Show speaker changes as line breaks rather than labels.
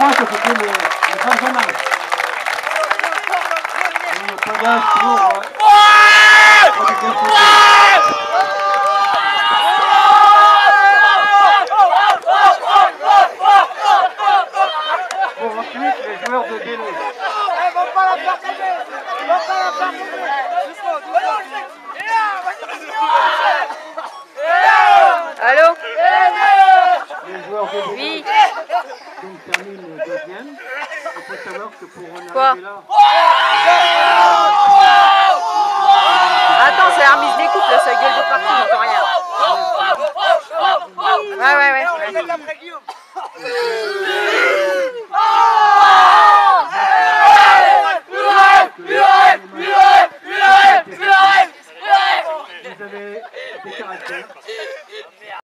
crois que c'était le Benjamin. Le pavage pour... Bon, ensuite, les joueurs de Bélo.
Ils vont pas la partager. Ils vont pas la partager.
Allô?
Les joueurs de Bélo.
Oui.
Donc termine deuxième. Il faut savoir que pour en
Quoi?
arriver là...
Attends, c'est l'arbitre se découpe, là, ça gueule de partout, j'entends rien. Ouais.